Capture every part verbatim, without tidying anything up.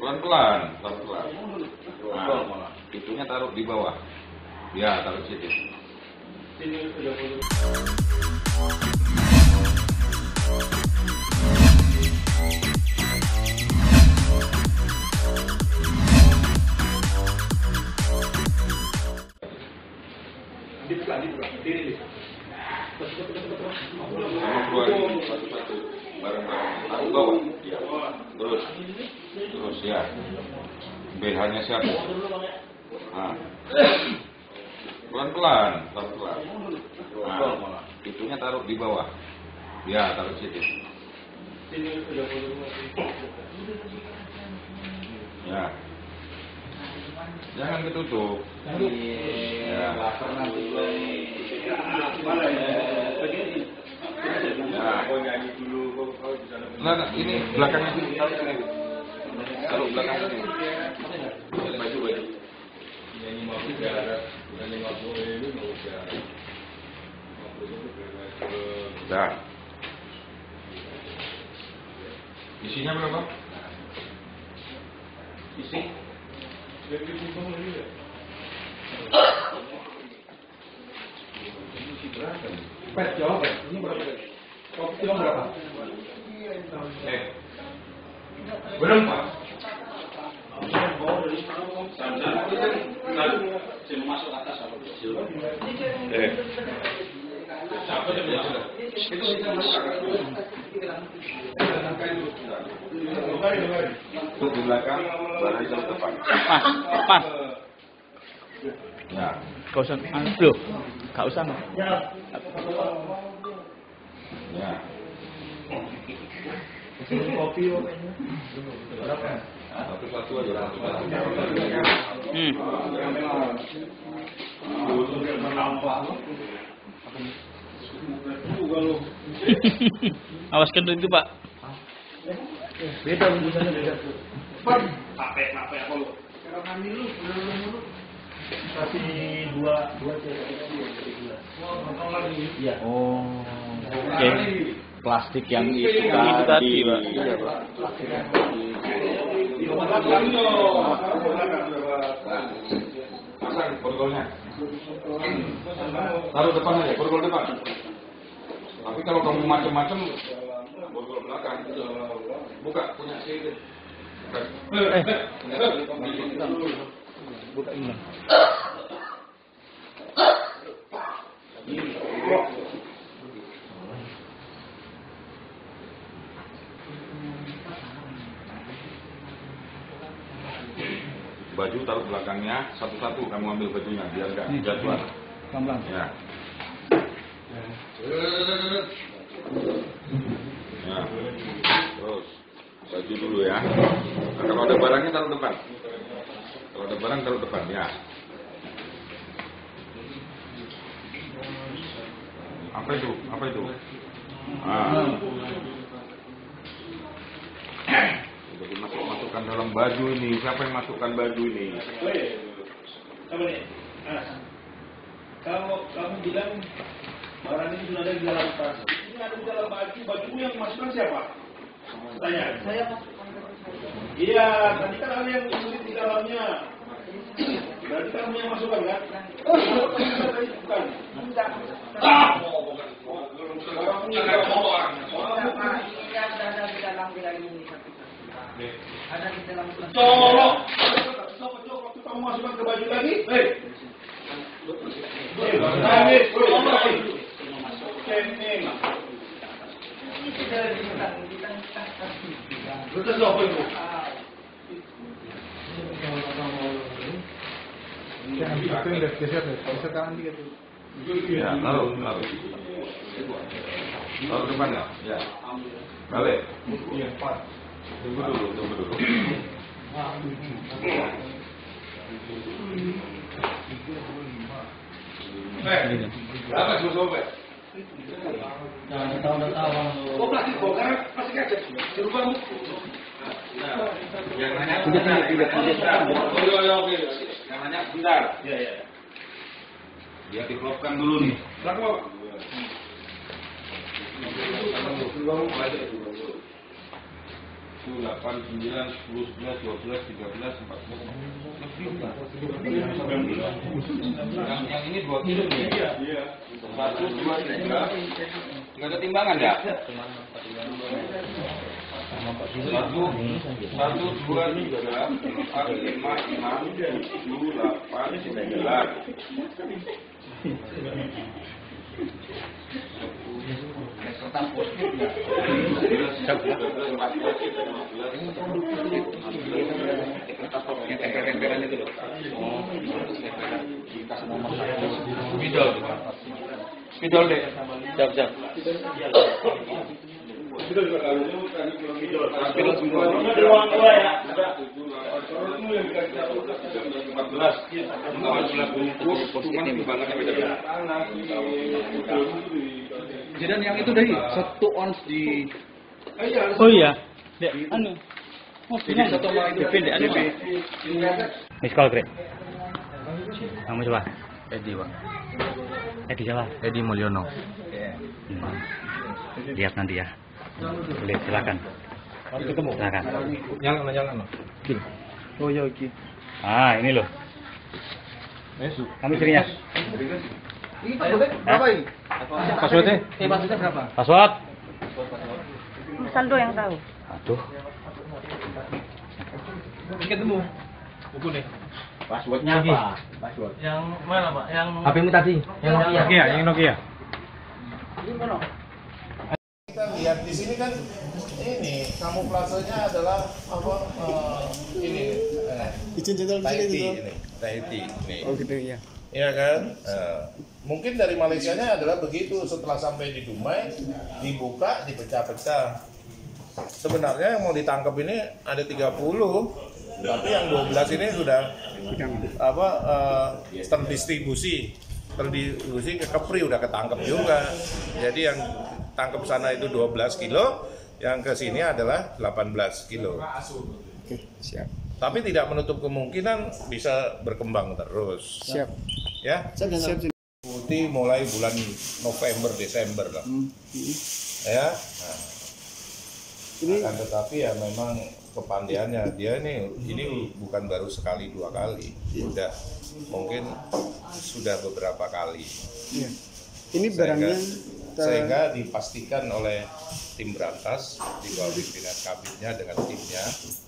Pelan-pelan, pelan-pelan. Nah, itunya taruh di bawah. Ya, taruh situ. Dibuka, dibuka, diri. Keluarin satu-satu, bareng-bareng. Taruh bawah. Ya. Terus, terus ya. B H-nya siapa? Nah. Pelan-pelan, pelan-pelan. Nah, itunya taruh di bawah. Ya, taruh situ. Ya. Jangan ketutup. Ya. Nah, nah, ini belakangnya sini, taruh sini. Taruh belakangnya sini. Baju, baju. Dah. Isinya berapa? Isi. Pet jawab, ini berapa? Kopi kilo berapa? Eh, berapa? Masuk atas apa? Eh, itu di belakang, barang jam depan. Pas, pas. Ya. Gak usah, loh, gak usah. Ya. Kopi Satu satu aja. Satu satu. Hmm. Awas kentut itu, Pak. Beda bungkusannya beda. Pakai pakai apa lu? Kalau ngambil lu, lu kasih dua dua iya. Oh. Oke. Plastik yang itu tadi, itu tadi, Pak. Iya, Pak. Pasang borgolnya. Taruh depan aja, borgol depan. Tapi kalau kamu macam-macam, borgol belakang. Buka, punya sini. Eh. Buka ini. Baju taruh belakangnya, satu-satu kamu ambil bajunya, biar nggak jadwal. Pelan-pelan. Ya. Ya. Terus baju dulu ya. Nah, kalau ada barangnya taruh depan. Kalau ada barang taruh depan ya. Apa itu? Apa itu? Ah. Jadi masuk-masukkan dalam baju ini. Siapa yang masukkan baju ini? Apa nih? Kalau kamu bilang barang ini sudah ada di dalam tas, ini ada di dalam baju, baju yang masukkan siapa? Tanya. Saya masukkan. Iya, tadi kan ada yang tulis di dalamnya. Berarti kamu yang masukkan kan? Oh, bukan. Tidak. Ah, bukan. Kamu yang mau orang. Orang ini ada di dalam gelang ini. Ada di dalam. Colok. Coba waktu kamu masukkan ke baju lagi. Hei. Hei, nangis. Cengeng. Ini sudah dibilang kita betul apa itu? Jangan itu udah geser deh, geser tangan dikit tuh. Ya, taruh, taruh. Taruh depan ya? Ya. Balik. Iya, Pak. Tunggu dulu, tunggu dulu. Eh, berapa sih sobek? Jangan tahu-tahu. Kok plastik bongkar plastik aja. Dirubah mu. Nah, yang nanya Tidak, tidak, tidak, tidak. Oh, iya, iya, oke. Yang nanya bentar. iya iya. Dia dikelopkan dulu nih. Belakang Pak. tujuh, delapan, sembilan, sepuluh, sebelas, dua belas, tiga belas, empat belas, yang, yang ini dua kilo ya? Iya. Satu, dua, tiga. Nggak ada timbangan ya? Satu, satu, dua, tiga, empat, lima, enam, tujuh, delapan, sembilan. Spidol, spidol deh, siap siap. Spidol juga kalau itu kan spidol, spidol semua. Ini ruang dua ya. Ada. Itu yang dikasih satu empat belas, empat belas bungkus, cuma timbangannya beda-beda. Dan yang itu dari satu ons di. Oh iya. Dek, Anu. Oh, Ini satu orang itu pendek anu. Miss call, Greg. Kamu coba. Edi, Bang. Edi siapa? Edi Mulyono. Hmm. Lihat nanti ya. Boleh, silakan. ketemu. Silakan. Jangan, jangan. Oh iya, oke. Ah, ini loh. Mesuk. Kamu istrinya? Ini passwordnya berapa ini? Passwordnya? Eh, passwordnya berapa? Password? Mas Aldo yang tahu. Aduh. Ini ketemu. Buku nih. Passwordnya apa? Password. Yang mana, Pak? Yang H P-mu tadi. yang Nokia, yang Nokia. Kita lihat di sini kan ini kamuflasenya adalah apa uh, ini Izin jenderal di sini gitu. ini Tahiti ini. Oh gitu ya. Iya kan? Nah, mungkin dari Malaysianya adalah begitu, setelah sampai di Dumai dibuka, dipecah-pecah. Sebenarnya yang mau ditangkap ini ada tiga puluh, tapi yang dua belas ini sudah apa uh, terdistribusi terdistribusi ke Kepri, udah ketangkep juga. Jadi yang tangkap sana itu dua belas kilo, yang ke sini adalah delapan belas kilo. Oke, siap. Tapi tidak menutup kemungkinan bisa berkembang terus. Siap. Ya. Siap, siap. Putih mulai bulan November Desember lah. Hmm. Ya. Nah, ini akan tetapi ya memang kepandaiannya dia ini ini bukan baru sekali dua kali. Sudah mungkin sudah beberapa kali. Iya. Ini barangnya sehingga, sehingga dipastikan oleh tim berantas di bawah pimpinan kabinnya dengan timnya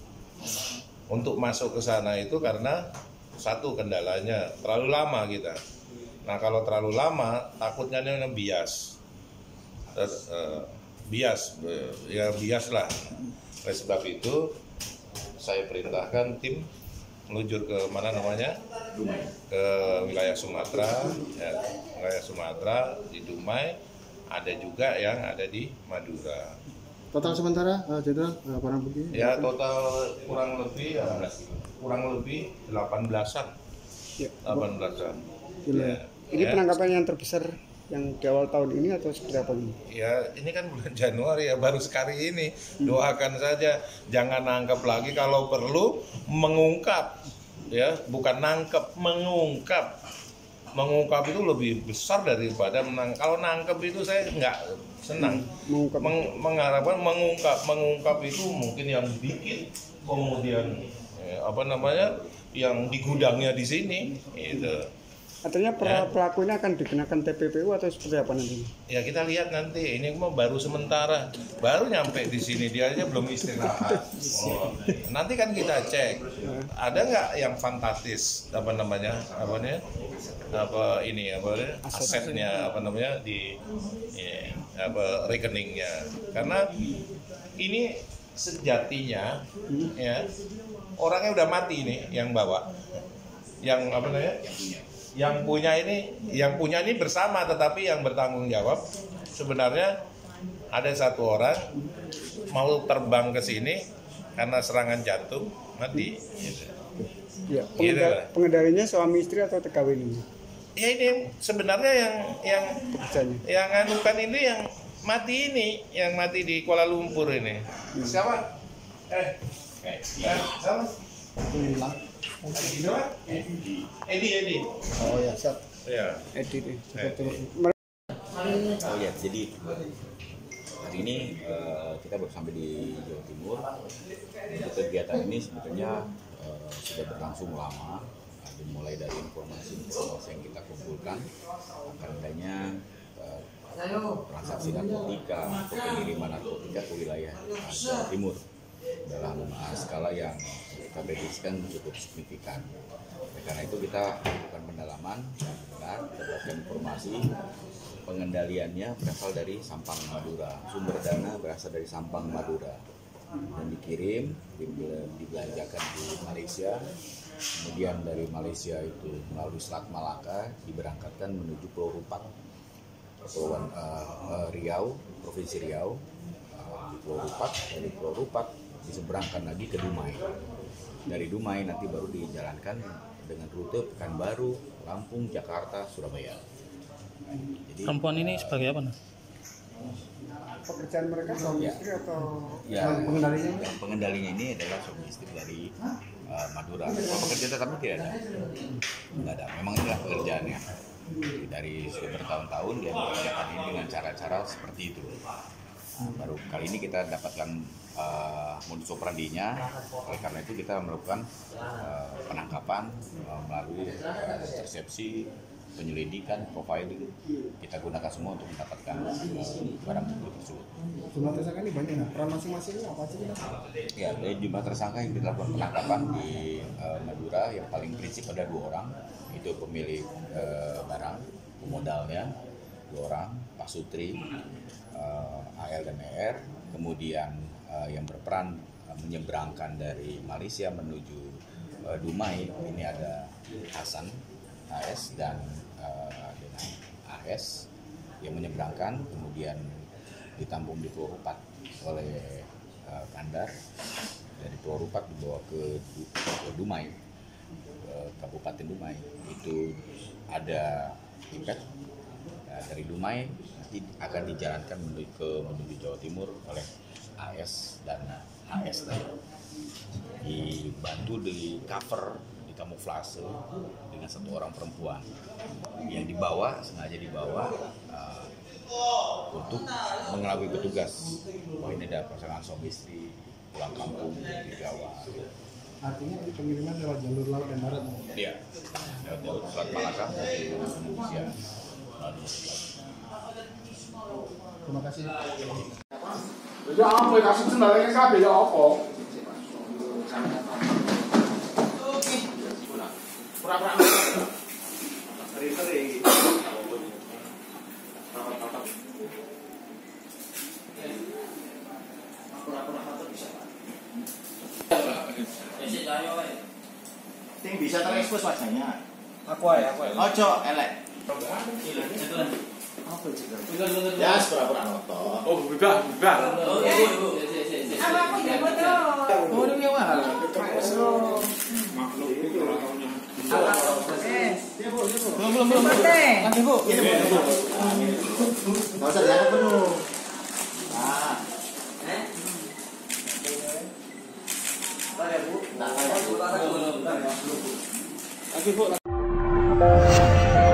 untuk masuk ke sana itu karena satu kendalanya terlalu lama kita. Nah kalau terlalu lama takutnya ini bias, Terus, uh, bias, uh, ya bias lah. Oleh sebab itu saya perintahkan tim meluncur ke mana namanya, ke wilayah Sumatera, ya, wilayah Sumatera di Dumai, ada juga yang ada di Madura. total sementara uh, jenderal uh, barang bukti. Ya total kurang lebih ya, kurang lebih delapan belasan. Ya. delapan belasan. Ya. Ini Ya. penangkapan yang terbesar yang di awal tahun ini atau seperti apa ini? Ya ini kan bulan Januari ya, baru sekali ini. Doakan saja jangan nangkep lagi, kalau perlu mengungkap, ya bukan nangkep, mengungkap. Mengungkap itu lebih besar daripada menang. Kalau nangkep itu saya nggak senang. Mengungkap. Meng, mengharapkan mengungkap, mengungkap itu mungkin yang bikin, kemudian ya, apa namanya, yang di gudangnya di sini, itu. Artinya Ya. pelaku ini akan dikenakan T P P U atau seperti apa nanti? Ya kita lihat nanti, ini mah baru sementara, baru nyampe di sini, dia aja belum istirahat. Oh, nanti kan kita cek, ada nggak yang fantastis, apa namanya, apa namanya, apa ini, apa namanya, asetnya, apa namanya di, ya, apa rekeningnya, karena ini sejatinya, ya orangnya udah mati ini yang bawa, yang apa namanya, yang punya ini, yang punya ini bersama, tetapi yang bertanggung jawab sebenarnya ada satu orang mau terbang ke sini karena serangan jantung, mati. Gitu. Ya, Gitu lah. pengendalinya suami istri atau T K W ini? Ya ini sebenarnya yang yang Pekerjanya. yang anukan ini yang mati ini, yang mati di Kuala Lumpur ini. Siapa? Eh, eh, siapa? Edi, Edi, Edi. Oh ya, siap. Ya. Edit. Edit. Oh ya, jadi hari ini uh, kita baru sampai di Jawa Timur. Untuk kegiatan ini sebetulnya uh, sudah berlangsung lama, uh, dimulai dari informasi-informasi yang kita kumpulkan akan adanya uh, transaksi narkotika atau pengiriman narkotika ke wilayah uh, Jawa Timur dalam uh, skala yang kita prediksikan cukup signifikan. Oleh karena itu kita lakukan pendalaman, benar berdasarkan informasi pengendaliannya berasal dari Sampang Madura, sumber dana berasal dari Sampang Madura dan dikirim, dibelanjakan di Malaysia, kemudian dari Malaysia itu melalui Selat Malaka diberangkatkan menuju Pulau Rupat, Kepulauan uh, uh, Riau, Provinsi Riau, uh, di Pulau Rupat, dari Pulau Rupat diseberangkan lagi ke Dumai. Dari Dumai nanti baru dijalankan dengan rute Pekanbaru, Lampung, Jakarta, Surabaya. Jadi, perempuan ini sebagai apa? Nah? Pekerjaan mereka suami ya, istri atau ya, pengendalinya? Yang pengendalinya ini adalah suami istri dari uh, Madura. Kalau pekerja tetapnya tidak ada, nggak ada. Memang inilah pekerjaannya. Dari sudah bertahun-tahun dia mengerjakan ini dengan cara-cara seperti itu. Nah, baru kali ini kita dapatkan uh, modus operandinya. Oleh karena itu kita melakukan uh, penangkapan uh, melalui uh, intersepsi, penyelidikan, profiling, kita gunakan semua untuk mendapatkan uh, barang bukti tersebut. Jumlah tersangka ini banyak, nah? Peran masing-masing ini apa sih kita? Ya, dari jumlah tersangka yang dilakukan penangkapan di uh, Madura yang paling prinsip ada dua orang, itu pemilik uh, barang, pemodalnya dua orang, Pak Sutri, uh, A L dan E R, kemudian uh, yang berperan uh, menyeberangkan dari Malaysia menuju uh, Dumai, ini ada Hasan A S dan uh, dengan A S yang menyeberangkan, kemudian ditampung di Pulau Rupat oleh uh, Kandar. Dari Pulau Rupat dibawa ke, ke Dumai, ke Kabupaten Dumai. Itu ada tiket uh, dari Dumai nanti akan dijalankan menuju ke menuju Jawa Timur oleh A S dan H S tadi. Dibantu di cover, di kamuflase dengan satu orang perempuan yang dibawa, sengaja dibawa uh, untuk mengelabui petugas bahwa ini ada pasangan suami istri pulang kampung di Jawa. Artinya di pengiriman lewat jalur laut dan darat? Iya, lewat jalur Selat Malaka dari Indonesia. Terima kasih. Ya apa ya kasih sendalnya kabeh ya apa? Pura-pura. Seri-seri. Sing bisa terekspos wajahnya. Aku aja, aku aja. Ojo elek. Apa sih? Ya, pura-pura nonton. Oh, bebas, bebas. Apa aku ya foto? Oh, ini yang mahal. Makhluk itu orang tahunya. Belum, belum, belum. Nanti, Bu. Ini, Bu. Enggak usah diangkat penuh. Nah. Eh? Bentar ya, Bu. Bentar ya. Bentar ya. Lagi, Bu.